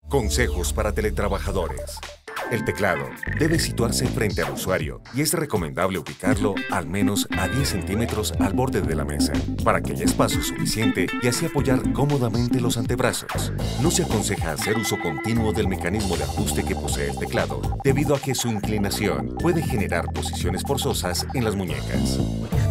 Consejos para teletrabajadores. El teclado debe situarse frente al usuario y es recomendable ubicarlo al menos a 10 centímetros al borde de la mesa para que haya espacio suficiente y así apoyar cómodamente los antebrazos. No se aconseja hacer uso continuo del mecanismo de ajuste que posee el teclado debido a que su inclinación puede generar posiciones forzosas en las muñecas.